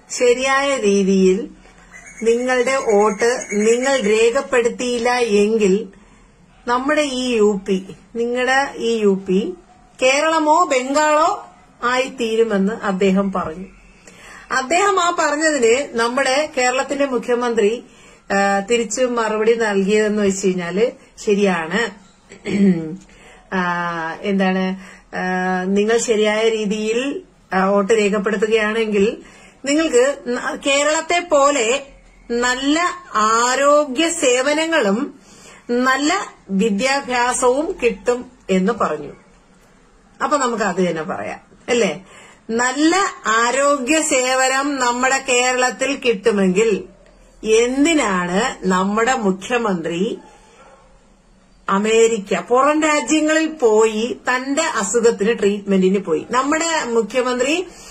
ശരിയായ രീതിയിൽ നിങ്ങളുടെ വോട്ട് നിങ്ങൾ രേഖപ്പെടുത്തിയില്ല എങ്കിൽ നമ്മുടെ ഈ നിങ്ങളുടെ ഈ കേരളമോ ബംഗാളോ ആയിത്തീരുമെന്ന് അദ്ദേഹം പറഞ്ഞു. അദ്ദേഹം ആ പറഞ്ഞതിന് നമ്മുടെ കേരളത്തിന്റെ മുഖ്യമന്ത്രി തിരിച്ചു മറുപടി നൽകിയതെന്ന് വെച്ച് കഴിഞ്ഞാല് ശരിയാണ്. നിങ്ങൾ ശരിയായ രീതിയിൽ വോട്ട് രേഖപ്പെടുത്തുകയാണെങ്കിൽ നിങ്ങൾക്ക് കേരളത്തെ പോലെ നല്ല ആരോഗ്യ സേവനങ്ങളും നല്ല വിദ്യാഭ്യാസവും കിട്ടും എന്ന് പറഞ്ഞു. അപ്പൊ നമുക്ക് അത് തന്നെ പറയാം അല്ലേ? നല്ല ആരോഗ്യ സേവനം നമ്മുടെ കേരളത്തിൽ കിട്ടുമെങ്കിൽ എന്തിനാണ് നമ്മുടെ മുഖ്യമന്ത്രി അമേരിക്ക പുറം രാജ്യങ്ങളിൽ പോയി തന്റെ അസുഖത്തിന് ട്രീറ്റ്മെന്റിന് പോയി? നമ്മുടെ മുഖ്യമന്ത്രി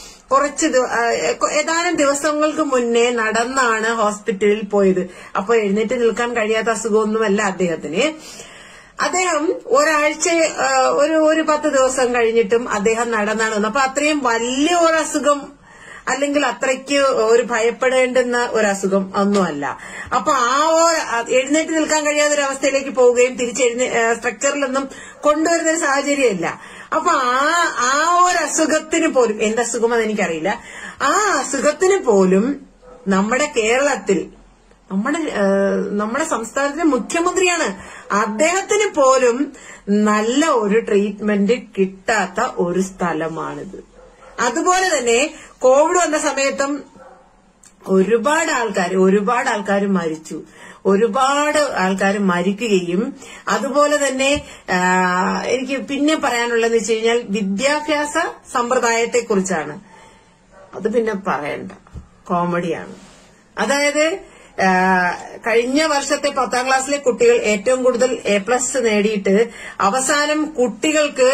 ഏതാനും ദിവസങ്ങൾക്ക് മുന്നേ നടന്നാണ് ഹോസ്പിറ്റലിൽ പോയത്. അപ്പൊ എഴുന്നേറ്റ് നിൽക്കാൻ കഴിയാത്ത അസുഖമൊന്നുമല്ല അദ്ദേഹത്തിന്. അദ്ദേഹം ഒരാഴ്ച ഒരു 10 ദിവസം കഴിഞ്ഞിട്ടും അദ്ദേഹം നടന്നാണ് വന്നത്. അപ്പൊ അത്രയും വലിയ ഒരു അസുഖം അല്ലെങ്കിൽ അത്രയ്ക്ക് ഒരു ഭയപ്പെടേണ്ടുന്ന ഒരു അസുഖം ഒന്നുമല്ല. അപ്പൊ എഴുന്നേറ്റ് നിൽക്കാൻ കഴിയാത്ത ഒരു അവസ്ഥയിലേക്ക് പോവുകയും സ്ട്രക്ചറിലൊന്നും കൊണ്ടുവരുന്ന ഒരു സാഹചര്യമല്ല. അപ്പൊ ആ ഒരു അസുഖത്തിന് പോലും, എന്തസുഖമെന്ന് എനിക്കറിയില്ല, ആ അസുഖത്തിന് പോലും നമ്മുടെ കേരളത്തിൽ നമ്മുടെ സംസ്ഥാനത്തിന്റെ മുഖ്യമന്ത്രിയാണ്, അദ്ദേഹത്തിന് പോലും നല്ല ഒരു ട്രീറ്റ്മെന്റ് കിട്ടാത്ത ഒരു സ്ഥലമാണിത്. അതുപോലെ തന്നെ കോവിഡ് വന്ന സമയത്തും ഒരുപാട് ആൾക്കാർ മരിച്ചു. ഒരുപാട് ആൾക്കാർ മരിക്കുകയും അതുപോലെ തന്നെ എനിക്ക് പിന്നെ പറയാനുള്ളതെന്ന് വെച്ച് കഴിഞ്ഞാൽ വിദ്യാഭ്യാസ സമ്പ്രദായത്തെക്കുറിച്ചാണ്. അത് പിന്നെ പറയണ്ട, കോമഡിയാണ്. അതായത് കഴിഞ്ഞ വർഷത്തെ 10ാം ക്ലാസ്സിലെ കുട്ടികൾ ഏറ്റവും കൂടുതൽ A+ നേടിയിട്ട് അവസാനം കുട്ടികൾക്ക്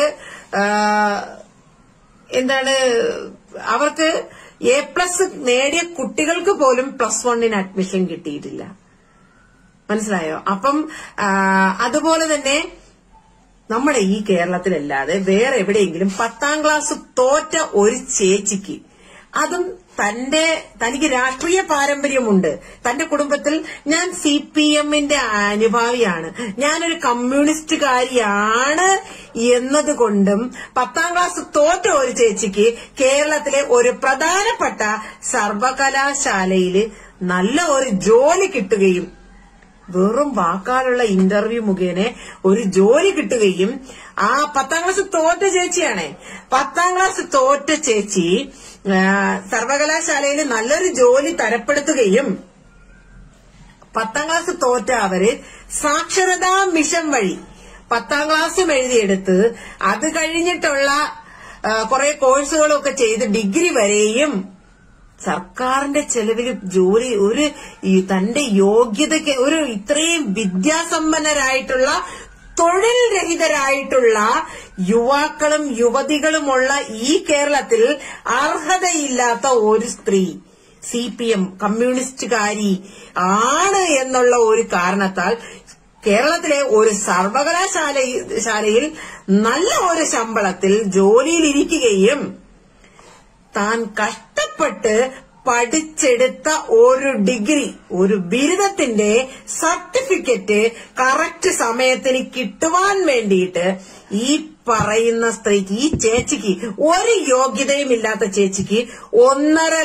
അവർക്ക് A+ നേടിയ കുട്ടികൾക്ക് പോലും +1 അഡ്മിഷൻ കിട്ടിയിട്ടില്ല. മനസ്സിലായോ? അപ്പം അതുപോലെ തന്നെ നമ്മുടെ ഈ കേരളത്തിലല്ലാതെ വേറെ എവിടെയെങ്കിലും 10ാം ക്ലാസ് തോറ്റ ഒരു ചേച്ചിക്ക്, അതും തനിക്ക് രാഷ്ട്രീയ പാരമ്പര്യമുണ്ട്, തന്റെ കുടുംബത്തിൽ ഞാൻ CPMന്റെ അനുഭാവിയാണ്, ഞാനൊരു കമ്മ്യൂണിസ്റ്റുകാരിയാണ് എന്നതുകൊണ്ടും 10ാം ക്ലാസ് തോറ്റ ഒരു ചേച്ചിക്ക് കേരളത്തിലെ ഒരു പ്രധാനപ്പെട്ട സർവകലാശാലയിൽ നല്ല ഒരു ജോലി കിട്ടുകയും, വെറും വാക്കാലുള്ള ഇന്റർവ്യൂ മുഖേന ഒരു ജോലി കിട്ടുകയും, ആ 10ാം ക്ലാസ് തോറ്റ ചേച്ചിയാണേ, 10ാം ക്ലാസ് തോറ്റ ചേച്ചി സർവകലാശാലയിൽ നല്ലൊരു ജോലി തരപ്പെടുത്തുകയും 10ാം ക്ലാസ് തോറ്റ അവര് സാക്ഷരതാ മിഷൻ വഴി 10ാം ക്ലാസ്സും എഴുതിയെടുത്ത് അത് കഴിഞ്ഞിട്ടുള്ള കുറെ കോഴ്സുകളൊക്കെ ചെയ്ത് ഡിഗ്രി വരെയും സർക്കാരിന്റെ ചെലവിൽ ജോലി, തന്റെ യോഗ്യതയ്ക്ക് ഇത്രയും വിദ്യാസമ്പന്നരായിട്ടുള്ള തൊഴിൽ രഹിതരായിട്ടുള്ള യുവാക്കളും യുവതികളുമുള്ള ഈ കേരളത്തിൽ അർഹതയില്ലാത്ത ഒരു സ്ത്രീ CPM കമ്മ്യൂണിസ്റ്റുകാരി ആണ് എന്നുള്ള ഒരു കാരണത്താൽ കേരളത്തിലെ ഒരു സർവകലാശാലയിൽ നല്ല ഒരു ശമ്പളത്തിൽ ജോലിയിലിരിക്കുകയും താൻ കഷ്ടപ്പെട്ട് പഠിച്ചെടുത്ത ഒരു ഡിഗ്രി, ഒരു ബിരുദത്തിന്റെ സർട്ടിഫിക്കറ്റ് കറക്റ്റ് സമയത്തിന് കിട്ടുവാൻ വേണ്ടിയിട്ട് ഈ പറയുന്ന സ്ത്രീക്ക്, ഈ ചേച്ചിക്ക്, ഒരു യോഗ്യതയും ഇല്ലാത്ത ചേച്ചിക്ക് 1.5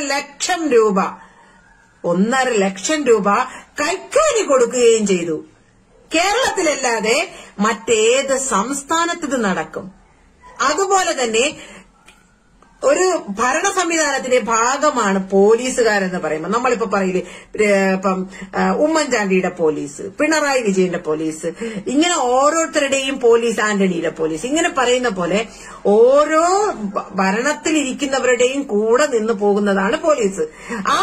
ലക്ഷം രൂപ കൈക്കൂലി കൊടുക്കുകയും ചെയ്തു. കേരളത്തിലല്ലാതെ മറ്റേത് സംസ്ഥാനത്ത് നടക്കും? അതുപോലെ തന്നെ ഒരു ഭരണ സംവിധാനത്തിന്റെ ഭാഗമാണ് പോലീസുകാരെന്ന് പറയുമ്പോൾ, നമ്മളിപ്പോ പറയില്ലേ, ഇപ്പം ഉമ്മൻചാണ്ടിയുടെ പോലീസ്, പിണറായി വിജയന്റെ പോലീസ്, ഇങ്ങനെ ഓരോരുത്തരുടെയും പോലീസ്, ആന്റണിയുടെ പോലീസ്, ഇങ്ങനെ പറയുന്ന പോലെ ഓരോ ഭരണത്തിലിരിക്കുന്നവരുടെയും കൂടെ നിന്ന് പോകുന്നതാണ് പോലീസ്. ആ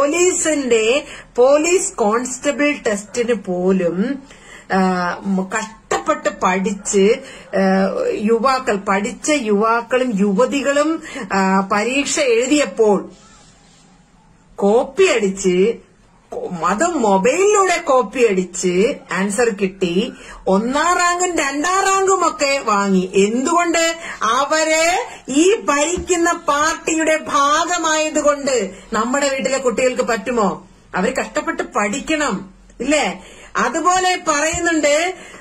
പോലീസ് കോൺസ്റ്റബിൾ ടെസ്റ്റിന് പോലും കഷ്ടപ്പെട്ട് പഠിച്ച യുവാക്കളും യുവതികളും പരീക്ഷ എഴുതിയപ്പോൾ കോപ്പി അടിച്ച് അതും മൊബൈലിലൂടെ കോപ്പി അടിച്ച് ആൻസർ കിട്ടി 1ാം റാങ്കും 2ാം റാങ്കും ഒക്കെ വാങ്ങി. എന്തുകൊണ്ട്? അവര് ഈ ഭരിക്കുന്ന പാർട്ടിയുടെ ഭാഗമായതുകൊണ്ട്. നമ്മുടെ വീട്ടിലെ കുട്ടികൾക്ക് പറ്റുമോ? അവര് കഷ്ടപ്പെട്ട് പഠിക്കണം, ഇല്ലേ? അതുപോലെ പറയുന്നുണ്ട്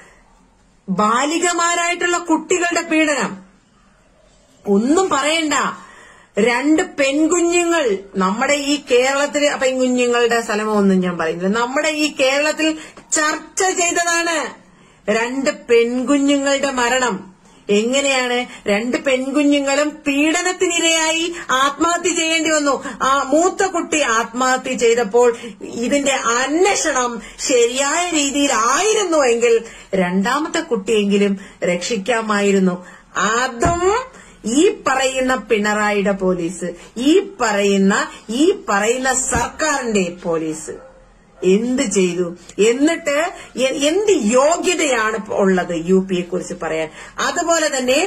ബാലികമാരായിട്ടുള്ള കുട്ടികളുടെ പീഡനം. ഒന്നും പറയണ്ട. 2 പെൺകുഞ്ഞുങ്ങൾ നമ്മുടെ ഈ കേരളത്തിൽ, പെൺകുഞ്ഞുങ്ങളുടെ സ്ഥലമോ ഒന്നും ഞാൻ പറയുന്നില്ല, നമ്മുടെ ഈ കേരളത്തിൽ ചർച്ച ചെയ്തതാണ് 2 പെൺകുഞ്ഞുങ്ങളുടെ മരണം. എങ്ങനെയാണ്? 2 പെൺകുഞ്ഞുങ്ങളും പീഡനത്തിനിരയായി ആത്മഹത്യ ചെയ്യേണ്ടി വന്നു. ആ മൂത്ത കുട്ടി ആത്മഹത്യ ചെയ്തപ്പോൾ ഇതിന്റെ അന്വേഷണം ശരിയായ രീതിയിലായിരുന്നുവെങ്കിൽ 2ാമത്തെ കുട്ടിയെങ്കിലും രക്ഷിക്കാമായിരുന്നു. അതും ഈ പറയുന്ന പിണറായിയുടെ പോലീസ്, ഈ പറയുന്ന സർക്കാരിന്റെ പോലീസ് എന്ത് ചെയ്തു? എന്നിട്ട് എന്ത് യോഗ്യതയാണ് ഉള്ളത് UPയെ കുറിച്ച് പറയാൻ? അതുപോലെ തന്നെ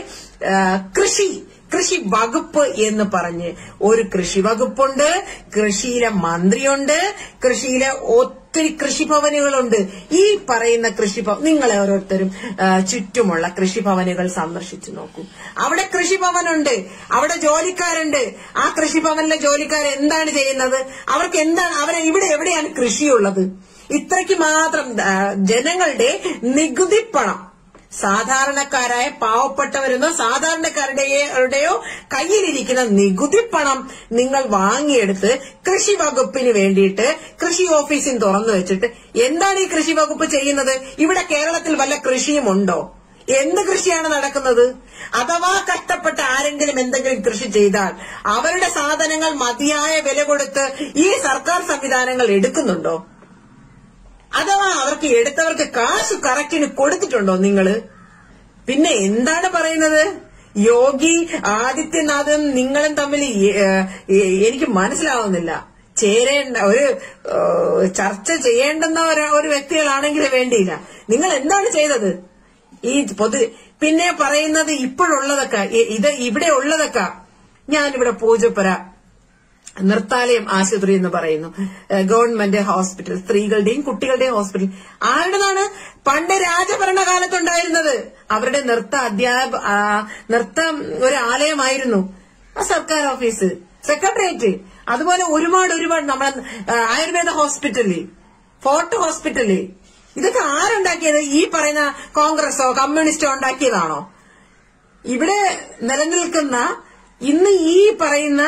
കൃഷി വകുപ്പ് എന്ന് പറഞ്ഞ് ഒരു കൃഷി വകുപ്പുണ്ട്, കൃഷിയിലെ മന്ത്രിയുണ്ട്, കൃഷിയിലെ ഒത്തിരി കൃഷിഭവനുകളുണ്ട്. ഈ പറയുന്ന നിങ്ങൾ ഓരോരുത്തരും ചുറ്റുമുള്ള കൃഷിഭവനുകൾ സന്ദർശിച്ചു നോക്കൂ. അവിടെ കൃഷിഭവനുണ്ട്, അവിടെ ജോലിക്കാരുണ്ട്. ആ കൃഷിഭവനിലെ ജോലിക്കാർ എന്താണ് ചെയ്യുന്നത്? അവർക്ക് എന്താണ് ഇവിടെ എവിടെയാണ് കൃഷിയുള്ളത്? ഇത്രയ്ക്ക് മാത്രം ജനങ്ങളുടെ നികുതി പണം, സാധാരണക്കാരായ പാവപ്പെട്ടവരെന്നോ സാധാരണക്കാരുടെയോ കയ്യിലിരിക്കുന്ന നികുതി പണം നിങ്ങൾ വാങ്ങിയെടുത്ത് കൃഷി വകുപ്പിന് വേണ്ടിയിട്ട് കൃഷി ഓഫീസിൽ തുറന്നു വെച്ചിട്ട് എന്താണ് ഈ കൃഷി വകുപ്പ് ചെയ്യുന്നത്? ഇവിടെ കേരളത്തിൽ വല്ല കൃഷിയും ഉണ്ടോ? എന്ത് കൃഷിയാണ് നടക്കുന്നത്? അഥവാ കഷ്ടപ്പെട്ട് ആരെങ്കിലും എന്തെങ്കിലും കൃഷി ചെയ്താൽ അവരുടെ സാധനങ്ങൾ മതിയായ വില കൊടുത്ത് ഈ സർക്കാർ സംവിധാനങ്ങൾ എടുക്കുന്നുണ്ടോ? അഥവാ എടുത്തവർക്ക് കാശ് കറക്റ്റിന് കൊടുത്തിട്ടുണ്ടോ നിങ്ങള്? പിന്നെ എന്താണ് പറയുന്നത്? യോഗി ആദിത്യനാഥും നിങ്ങളും തമ്മിൽ എനിക്ക് മനസ്സിലാവുന്നില്ല. ഒരു ചർച്ച ചെയ്യേണ്ടുന്ന ഒരു വ്യക്തികളാണെങ്കിൽ വേണ്ടിയില്ല. നിങ്ങൾ എന്താണ് ചെയ്തത്? ഈ പിന്നെ പറയുന്നത് ഇപ്പോഴുള്ളതൊക്കെ, ഇവിടെ ഉള്ളതൊക്കെ, ഞാനിവിടെ പൂജപ്പുര നൃത്താലയം ആശുപത്രി എന്ന് പറയുന്നു, ഗവൺമെന്റ് ഹോസ്പിറ്റൽ, സ്ത്രീകളുടെയും കുട്ടികളുടെയും ഹോസ്പിറ്റൽ. ആരുടേതാണ്? പണ്ട് രാജഭരണകാലത്തുണ്ടായിരുന്നത്. അവരുടെ നൃത്തം ഒരു ആലയമായിരുന്നു. സർക്കാർ ഓഫീസ്, സെക്രട്ടേറിയറ്റ്, അതുപോലെ ഒരുപാട് നമ്മളെ ആയുർവേദ ഹോസ്പിറ്റല്, ഫോർട്ട് ഹോസ്പിറ്റല്. ഇതൊക്കെ ആരുണ്ടാക്കിയത്? ഈ പറയുന്ന കോൺഗ്രസോ കമ്മ്യൂണിസ്റ്റോ ഉണ്ടാക്കിയതാണോ? ഇവിടെ നിലനിൽക്കുന്ന ഇന്ന് ഈ പറയുന്ന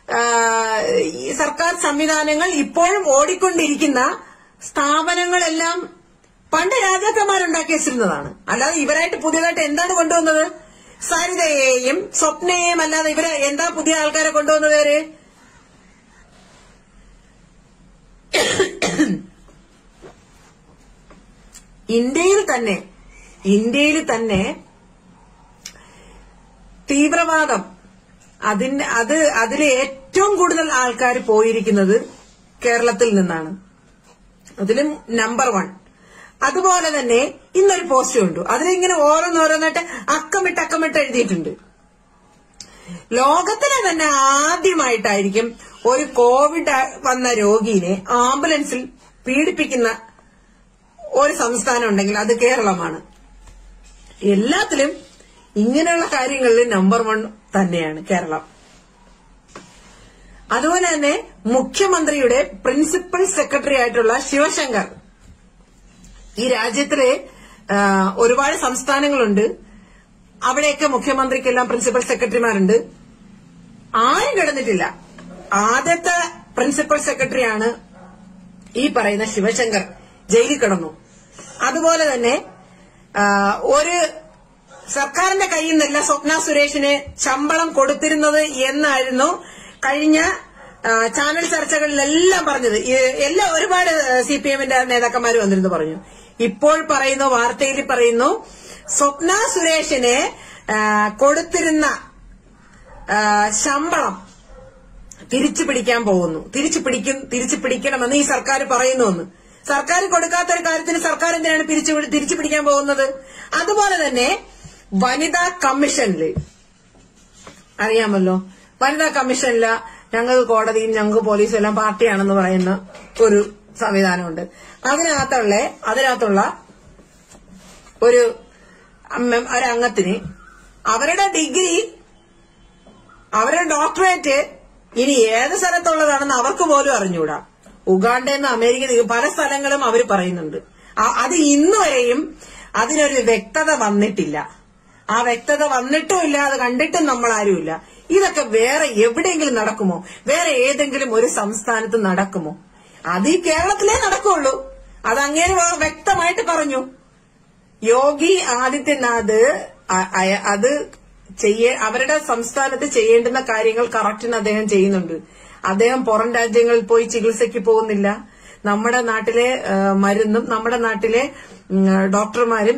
സർക്കാർ സംവിധാനങ്ങൾ ഇപ്പോഴും ഓടിക്കൊണ്ടിരിക്കുന്ന സ്ഥാപനങ്ങളെല്ലാം പണ്ട് രാജാക്കന്മാരുണ്ടാക്കി വെച്ചിരുന്നതാണ്. അല്ലാതെ ഇവരായിട്ട് പുതിയതായിട്ട് എന്താണ് കൊണ്ടുവന്നത്? സരിതയെയും സ്വപ്നയെയും അല്ലാതെ ഇവര് എന്താ പുതിയ ആൾക്കാരെ കൊണ്ടുവന്നത്? വരെ ഇന്ത്യയിൽ തന്നെ തീവ്രവാദം അതിൽ ഏറ്റവും കൂടുതൽ ആൾക്കാർ പോയിരിക്കുന്നത് കേരളത്തിൽ നിന്നാണ്. അതിലും നമ്പർ 1. അതുപോലെ തന്നെ ഇന്നൊരു പോസ്റ്റ് കണ്ടു. അതിലിങ്ങനെ ഓരോന്നോരോന്നായിട്ട് അക്കമിട്ട് എഴുതിയിട്ടുണ്ട്. ലോകത്തിലെ തന്നെ ആദ്യമായിട്ടായിരിക്കും ഒരു കോവിഡ് വന്ന രോഗിയെ ആംബുലൻസിൽ പീഡിപ്പിക്കുന്ന ഒരു സംസ്ഥാനം ഉണ്ടെങ്കിൽ അത് കേരളമാണ്. എല്ലാത്തിലും ഇങ്ങനെയുള്ള കാര്യങ്ങളിൽ നമ്പർ 1 തന്നെയാണ് കേരളം. അതുപോലെ തന്നെ മുഖ്യമന്ത്രിയുടെ പ്രിൻസിപ്പൽ സെക്രട്ടറി ആയിട്ടുള്ള ശിവശങ്കർ, ഈ രാജ്യത്തിലെ ഒരുപാട് സംസ്ഥാനങ്ങളുണ്ട്, അവിടെയൊക്കെ മുഖ്യമന്ത്രിക്കെല്ലാം പ്രിൻസിപ്പൽ സെക്രട്ടറിമാരുണ്ട്. ആരും കിടന്നിട്ടില്ല. ആദ്യത്തെ പ്രിൻസിപ്പൽ സെക്രട്ടറിയാണ് ഈ പറയുന്ന ശിവശങ്കർ. ജയിലിൽ കിടന്നു. അതുപോലെ തന്നെ ഒരു സർക്കാരിന്റെ കയ്യിൽ നിന്നല്ല സ്വപ്ന സുരേഷിന് ശമ്പളം കൊടുത്തിരുന്നത് എന്നായിരുന്നു കഴിഞ്ഞ ചാനൽ ചർച്ചകളിലെല്ലാം പറഞ്ഞത്. ഒരുപാട് CPMന്റെ നേതാക്കന്മാർ വന്നിരുന്നു പറഞ്ഞു. ഇപ്പോൾ പറയുന്നു, വാർത്തയിൽ പറയുന്നു, സ്വപ്ന സുരേഷിന് കൊടുത്തിരുന്ന ശമ്പളം തിരിച്ചു പിടിക്കാൻ പോകുന്നു. തിരിച്ചു പിടിക്കണമെന്ന് ഈ സർക്കാർ പറയുന്നുവെന്ന്. സർക്കാർ കൊടുക്കാത്ത ഒരു കാര്യത്തിന് സർക്കാർ എന്തിനാണ് തിരിച്ചു പിടിക്കാൻ പോകുന്നത്? അതുപോലെ തന്നെ വനിതാ കമ്മീഷനില് അറിയാമല്ലോ, വനിതാ കമ്മീഷനില് ഞങ്ങൾക്ക് കോടതിയും ഞങ്ങൾക്ക് പോലീസും എല്ലാം പാർട്ടിയാണെന്ന് പറയുന്ന ഒരു സംവിധാനമുണ്ട്. അതിനകത്തുള്ള ഒരു അംഗത്തിന് അവരുടെ ഡിഗ്രി, അവരുടെ ഡോക്ടറേറ്റ് ഇനി ഏത് സ്ഥലത്തുള്ളതാണെന്ന് അവർക്ക് പോലും അറിഞ്ഞൂടാ. ഉഗാണ്ടയിൽ നിന്ന് അമേരിക്ക പല സ്ഥലങ്ങളും അവർ പറയുന്നുണ്ട്. അത് ഇന്നുവരെയും അതിനൊരു വ്യക്തത വന്നിട്ടില്ല. ആ വ്യക്തത വന്നിട്ടുമില്ല, അത് കണ്ടിട്ടും നമ്മൾ ആരുമില്ല. ഇതൊക്കെ വേറെ എവിടെയെങ്കിലും നടക്കുമോ? വേറെ ഏതെങ്കിലും ഒരു സംസ്ഥാനത്ത് നടക്കുമോ? അത് ഈ കേരളത്തിലേ നടക്കുള്ളൂ. അത് അങ്ങേര് വ്യക്തമായിട്ട് പറഞ്ഞു. യോഗി ആദിത്യനാഥ് അത് അവരുടെ സംസ്ഥാനത്ത് ചെയ്യേണ്ടുന്ന കാര്യങ്ങൾ കറക്റ്റിന് അദ്ദേഹം ചെയ്യുന്നുണ്ട്. അദ്ദേഹം പുറം രാജ്യങ്ങളിൽ പോയി ചികിത്സയ്ക്ക് പോകുന്നില്ല. നമ്മുടെ നാട്ടിലെ മരുന്നും നമ്മുടെ നാട്ടിലെ ഡോക്ടർമാരും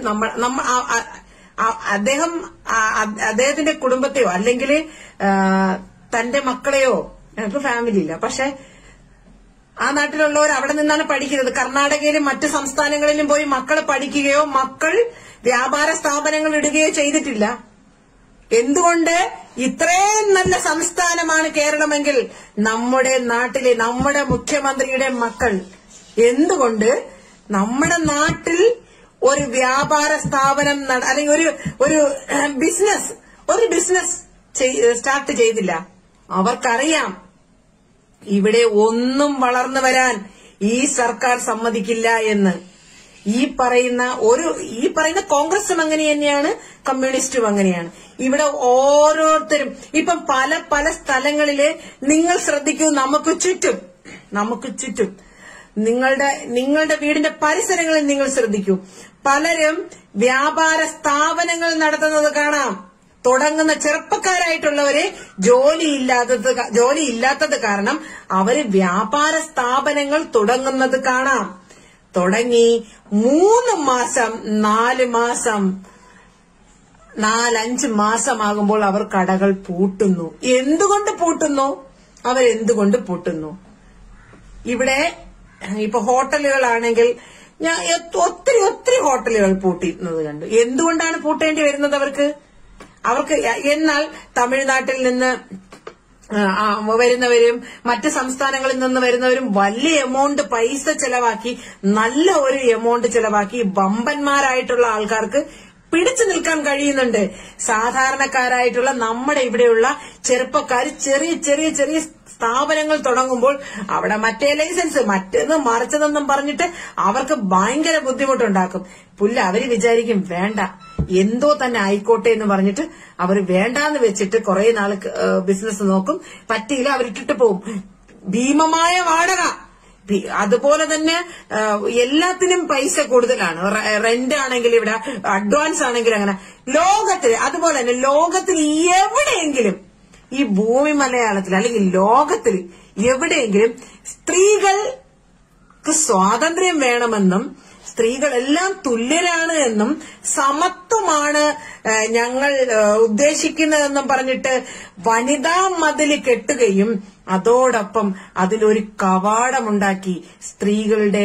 അദ്ദേഹത്തിന്റെ കുടുംബത്തെയോ അല്ലെങ്കിൽ തന്റെ മക്കളെയോ, ഞങ്ങൾക്ക് ഫാമിലി ഇല്ല, പക്ഷെ ആ നാട്ടിലുള്ളവർ അവിടെ നിന്നാണ് പഠിക്കുന്നത്. കർണാടകയിലും മറ്റു സംസ്ഥാനങ്ങളിലും പോയി മക്കൾ പഠിക്കുകയോ മക്കൾ വ്യാപാര സ്ഥാപനങ്ങൾ ഇടുകയോ ചെയ്തിട്ടില്ല. എന്തുകൊണ്ട്? ഇത്രയും നല്ല സംസ്ഥാനമാണ് കേരളമെങ്കിൽ നമ്മുടെ നാട്ടിലെ നമ്മുടെ മുഖ്യമന്ത്രിയുടെ മക്കൾ എന്തുകൊണ്ട് നമ്മുടെ നാട്ടിൽ ഒരു വ്യാപാര സ്ഥാപനം അല്ലെങ്കിൽ ഒരു ബിസിനസ് സ്റ്റാർട്ട് ചെയ്തില്ല? അവർക്കറിയാം ഇവിടെ ഒന്നും വളർന്നു വരാൻ ഈ സർക്കാർ സമ്മതിക്കില്ല എന്ന്. ഈ പറയുന്ന കോൺഗ്രസും അങ്ങനെ തന്നെയാണ്, കമ്മ്യൂണിസ്റ്റും അങ്ങനെയാണ്. ഇവിടെ ഓരോരുത്തരും ഇപ്പം പല സ്ഥലങ്ങളില് നിങ്ങൾ ശ്രദ്ധിക്കൂ, നമുക്ക് ചുറ്റും നിങ്ങളുടെ വീടിന്റെ പരിസരങ്ങളിൽ നിങ്ങൾ ശ്രദ്ധിക്കൂ, പലരും വ്യാപാര സ്ഥാപനങ്ങൾ നടത്തുന്നത് കാണാം. തുടങ്ങുന്ന ചെറുപ്പക്കാരായിട്ടുള്ളവര് ജോലിയില്ലാത്തത് കാരണം അവര് വ്യാപാര സ്ഥാപനങ്ങൾ തുടങ്ങുന്നത് കാണാം. തുടങ്ങി 3 മാസം 4 മാസം 4-5 മാസമാകുമ്പോൾ അവർ കടകൾ പൂട്ടുന്നു. എന്തുകൊണ്ട് പൂട്ടുന്നു? ഇവിടെ ഇപ്പൊ ഹോട്ടലുകളാണെങ്കിൽ ഞാൻ ഒത്തിരി ഹോട്ടലുകൾ പൂട്ടുന്നത് കണ്ടു. എന്തുകൊണ്ടാണ് പൂട്ടേണ്ടി വരുന്നത് അവർക്ക്? എന്നാൽ തമിഴ്നാട്ടിൽ നിന്ന് വരുന്നവരും മറ്റ് സംസ്ഥാനങ്ങളിൽ നിന്ന് വരുന്നവരും വലിയ എമൗണ്ട് പൈസ ചെലവാക്കി, നല്ല ഒരു എമൗണ്ട് ചെലവാക്കി വമ്പന്മാരായിട്ടുള്ള ആൾക്കാർക്ക് പിടിച്ചു നിൽക്കാൻ കഴിയുന്നുണ്ട്. സാധാരണക്കാരായിട്ടുള്ള നമ്മുടെ ഇവിടെയുള്ള ചെറുപ്പക്കാർ ചെറിയ സ്ഥാപനങ്ങൾ തുടങ്ങുമ്പോൾ അവിടെ മറ്റേ ലൈസൻസ് മറ്റേന്ന് മറിച്ചതെന്നും പറഞ്ഞിട്ട് അവർക്ക് ഭയങ്കര ബുദ്ധിമുട്ടുണ്ടാക്കും. അവര് വിചാരിക്കും വേണ്ട, എന്തോ തന്നെ ആയിക്കോട്ടെ എന്ന് പറഞ്ഞിട്ട് അവർ വേണ്ടാന്ന് വെച്ചിട്ട് കുറെ നാൾ ബിസിനസ് നോക്കും. പറ്റിയില്ല, അവരിട്ടിട്ട് പോകും. ഭീമമായ വാടക, അതുപോലെ തന്നെ എല്ലാത്തിനും പൈസ കൂടുതലാണ്. റെന്റ് ആണെങ്കിൽ ഇവിടെ, അഡ്വാൻസ് ആണെങ്കിൽ അങ്ങനെ. അതുപോലെ തന്നെ ലോകത്തിൽ എവിടെയെങ്കിലും, ഈ ഭൂമി മലയാളത്തിൽ അല്ലെങ്കിൽ ലോകത്തിൽ എവിടെയെങ്കിലും സ്ത്രീകൾക്ക് സ്വാതന്ത്ര്യം വേണമെന്നും സ്ത്രീകളെല്ലാം തുല്യരാണ് എന്നും സമത്വമാണ് ഞങ്ങൾ ഉദ്ദേശിക്കുന്നതെന്നും പറഞ്ഞിട്ട് വനിതാ മതില് കെട്ടുകയും അതോടൊപ്പം അതിലൊരു കവാടമുണ്ടാക്കി സ്ത്രീകളുടെ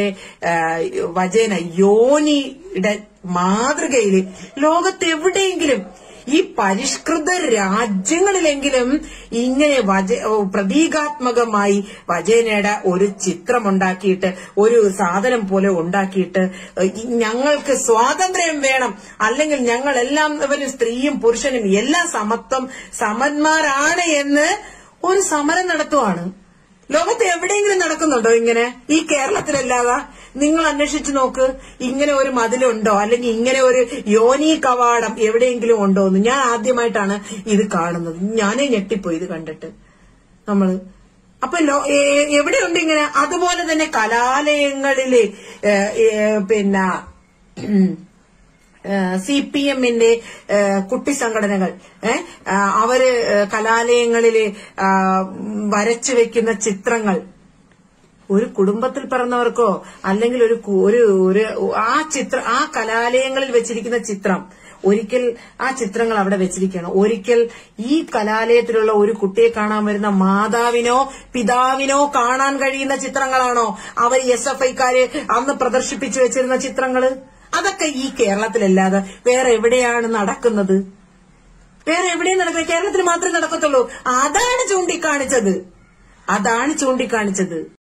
യോനിയുടെ മാതൃകയില് ലോകത്തെവിടെയെങ്കിലും ഈ പരിഷ്കൃത രാജ്യങ്ങളിലെങ്കിലും ഇങ്ങനെ പ്രതീകാത്മകമായി വജേനയുടെ ഒരു ചിത്രമുണ്ടാക്കിയിട്ട്, ഒരു സാധനം പോലെ ഉണ്ടാക്കിയിട്ട് ഞങ്ങൾക്ക് സ്വാതന്ത്ര്യം വേണം, അല്ലെങ്കിൽ ഞങ്ങൾ എല്ലാവരും സ്ത്രീയും പുരുഷനും എല്ലാം സമന്മാരാണ് എന്ന് ഒരു സമരം നടത്തുവാണ്. ലോകത്ത് എവിടെയെങ്കിലും നടക്കുന്നുണ്ടോ ഇങ്ങനെ? ഈ കേരളത്തിലല്ലാതെ നിങ്ങൾ അന്വേഷിച്ചു നോക്ക്. ഇങ്ങനെ ഒരു മതിലുണ്ടോ അല്ലെങ്കിൽ ഇങ്ങനെ ഒരു യോനി കവാടം എവിടെയെങ്കിലും ഉണ്ടോ എന്ന് ഞാൻ ആദ്യമായിട്ടാണ് ഇത് കാണുന്നത്. ഞാനേ ഞെട്ടിപ്പോയി ഇത് കണ്ടിട്ട്. അപ്പൊ എവിടെയുണ്ട് ഇങ്ങനെ? അതുപോലെ തന്നെ കലാലയങ്ങളില് CPM-ന്റെ കുട്ടി സംഘടനകൾ അവര് കലാലയങ്ങളില് വരച്ചു വെക്കുന്ന ചിത്രങ്ങൾ ഒരു കുടുംബത്തിൽ പിറന്നവർക്കോ അല്ലെങ്കിൽ ആ കലാലയങ്ങളിൽ വെച്ചിരിക്കുന്ന ചിത്രം ഒരിക്കൽ ആ ചിത്രങ്ങൾ അവിടെ വെച്ചിരിക്കണം. ഒരിക്കൽ ഈ കലാലയത്തിലുള്ള ഒരു കുട്ടിയെ കാണാൻ വരുന്ന മാതാവിനോ പിതാവിനോ കാണാൻ കഴിയുന്ന ചിത്രങ്ങളാണോ അവർ SFI-ക്കാര് അന്ന് പ്രദർശിപ്പിച്ചു വെച്ചിരുന്ന ചിത്രങ്ങള്? അതൊക്കെ ഈ കേരളത്തിലല്ലാതെ വേറെ എവിടെയാണ് നടക്കുന്നത്? കേരളത്തിൽ മാത്രമേ നടക്കത്തുള്ളൂ. അതാണ് ചൂണ്ടിക്കാണിച്ചത്.